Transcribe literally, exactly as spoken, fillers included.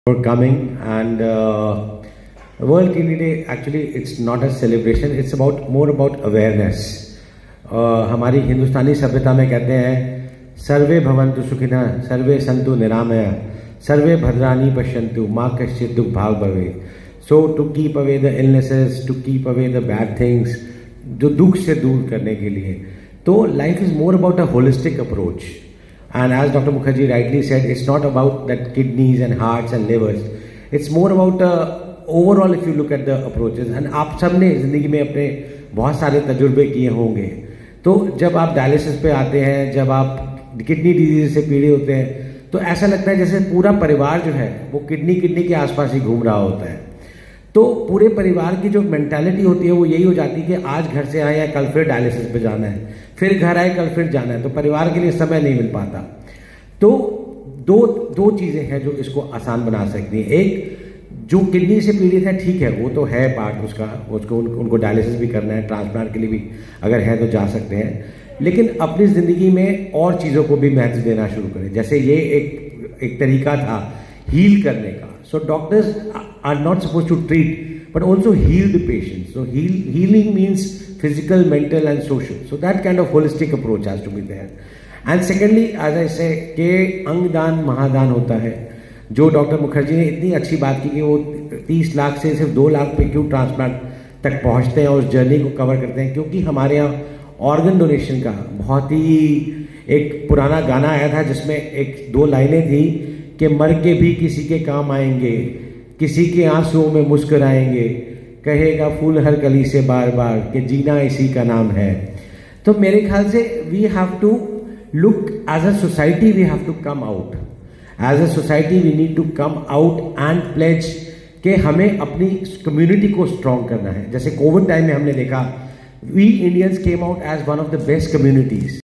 For coming and uh, World Kidney Day, actually it's not a celebration, it's about more about awareness. uh, हमारी हिंदुस्तानी सभ्यता में कहते हैं सर्वे भवन्तु सुखिनः, सर्वे सन्तु निरामया, सर्वे भद्राणि पश्यन्तु, मा कश्चित् दुःख भाग् भवेत्. So to keep away the illnesses, to keep away the bad things, जो दुख से दूर करने के लिए. तो life is more about a holistic approach. And as Doctor Mukherjee rightly said, it's not about that kidneys and hearts and livers. It's more about uh, overall if you look at the approaches. And आप सब ने ज़िंदगी में अपने बहुत सारे तजुर्बे किए होंगे. तो जब आप डायलिसिस पे आते हैं, जब आप किडनी डिजीज से पीड़ित होते हैं, तो ऐसा लगता है जैसे पूरा परिवार जो है वो किडनी किडनी के आसपास ही घूम रहा होता है. तो पूरे परिवार की जो मेंटालिटी होती है वो यही हो जाती है कि आज घर से आए या कल फिर डायलिसिस पे जाना है, फिर घर आए कल फिर जाना है. तो परिवार के लिए समय नहीं मिल पाता. तो दो दो चीज़ें हैं जो इसको आसान बना सकती हैं. एक, जो किडनी से पीड़ित है ठीक है, वो तो है पार्ट उसका, उसको उन, उनको डायलिसिस भी करना है, ट्रांसप्लांट के लिए भी अगर है तो जा सकते हैं. लेकिन अपनी ज़िंदगी में और चीज़ों को भी महत्व देना शुरू करें. जैसे ये एक एक तरीका था हील करने का. So doctors are not supposed to treat, but also heal the patient. So heal, healing means physical, mental and social. So that kind of holistic approach has to be there. And secondly, as I say, कि अंगदान महादान होता है. जो doctor Mukherjee ने इतनी अच्छी बात की कि वो तीस लाख से सिर्फ दो लाख पे क्यों ट्रांसप्लांट तक पहुंचते हैं और उस जर्नी को कवर करते हैं, क्योंकि हमारे यहाँ ऑर्गन डोनेशन का बहुत ही एक पुराना गाना आया था जिसमें एक दो लाइनें थी कि मर के भी किसी के काम आएंगे, किसी के आंसुओं में मुस्कुराएंगे, कहेगा फूल हर कली से बार बार कि जीना इसी का नाम है. तो मेरे ख्याल से we have to look as a society, we have to come out as a society, we need to come out and pledge कि हमें अपनी कम्युनिटी को स्ट्रॉन्ग करना है. जैसे कोविड टाइम में हमने देखा, we Indians came out as one of the best communities.